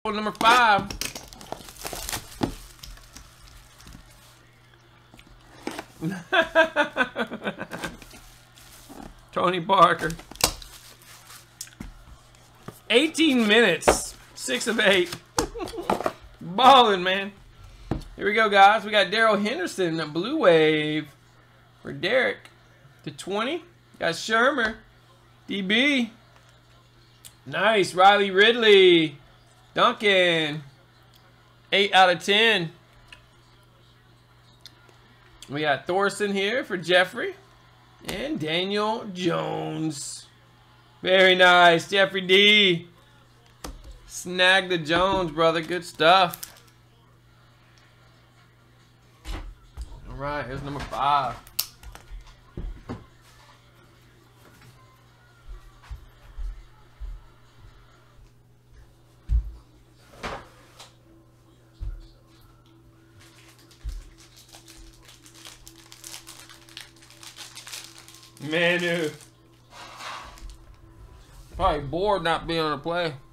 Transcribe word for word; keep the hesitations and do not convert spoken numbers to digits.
number five. Tony Parker. eighteen minutes. Six of eight. Balling, man. Here we go, guys. We got Daryl Henderson, a blue wave for Derek. To twenty. Got Shermer. D B. Nice. Riley Ridley. Duncan. eight out of ten. We got Thorson here for Jeffrey. And Daniel Jones. Very nice. Jeffrey D. Snag the Jones, brother. Good stuff. All right, here's number five. Manu. Probably bored not being on the play.